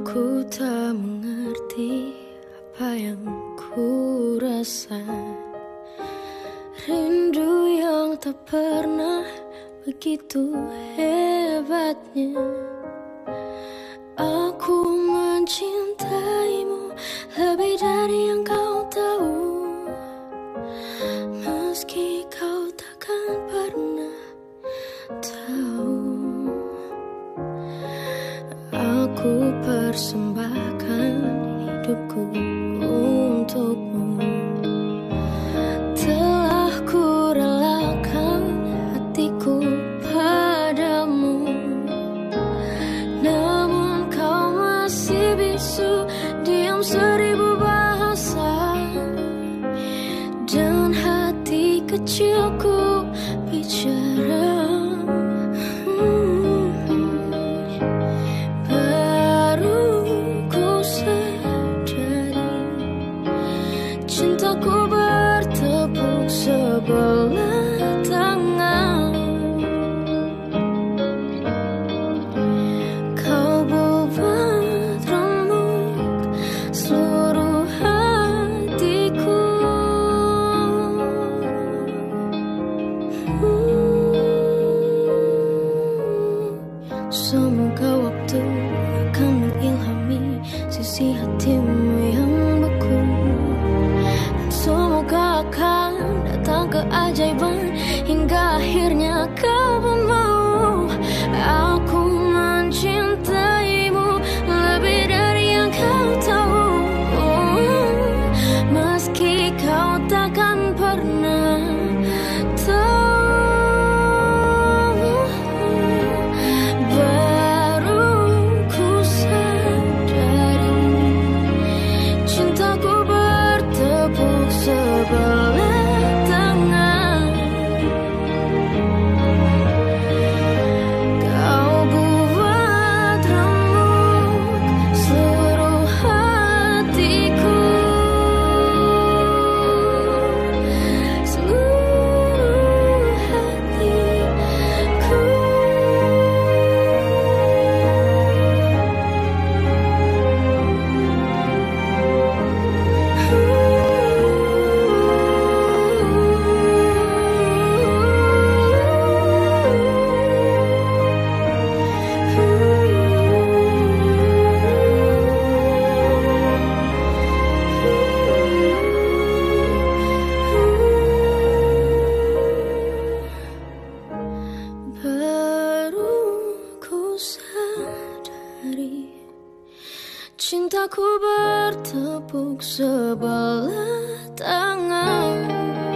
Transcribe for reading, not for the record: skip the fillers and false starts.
Aku tak mengerti apa yang ku rasa. Rindu yang tak pernah begitu hebatnya. Aku mencintaimu lebih dari yang kau tahu. Meski kau takkan pernah tahu. Aku persembahkan hidupku untukmu. Telah ku relakan hatiku padamu. Namun kau masih bisu, diam 1000 bahasa. Dan hati kecilku bicara. Cintaku bertepuk sebelah tangan. Kau buat remuk seluruh hatiku. Semoga waktu akan mengilhami sisi hatimu yang beku. Semoga akan datang keajaiban hingga akhirnya kau pun mau. Aku mencintaimu lebih dari yang kau tahu. Meski kau takkan pernah tahu. Baru ku sadari cintaku bertepuk sebelah tangan. Kau buat remuk seluruh hatiku. Seluruh hatiku. Baru ku sadari cintaku bertepuk sebelah tangan.